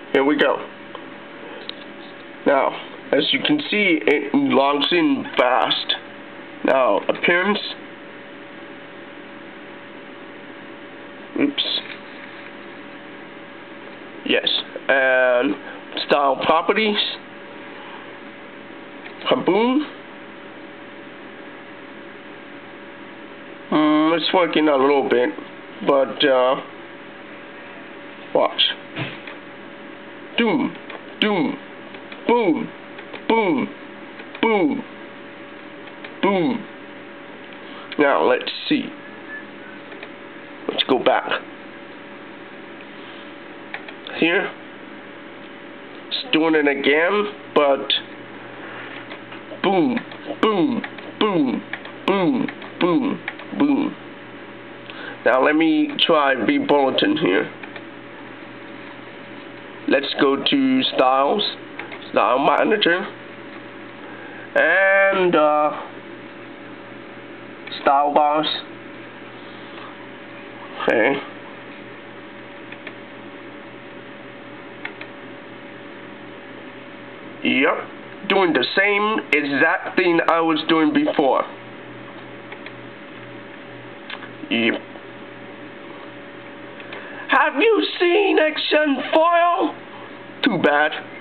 Here we go. Now, as you can see, it logs in fast. Now, appearance. Oops. Yes. And style properties. Kaboom. It's working a little bit, but watch. Doom, doom, boom, boom, boom, boom. Now let's see. Let's go back. Here. It's doing it again, but boom, boom, boom, boom, boom, boom. Now let me try vBulletin here. Let's go to Styles, Style Manager, and Style Bars. Okay. Yep, doing the same exact thing I was doing before. Yep. Have you seen xenForo? Too bad.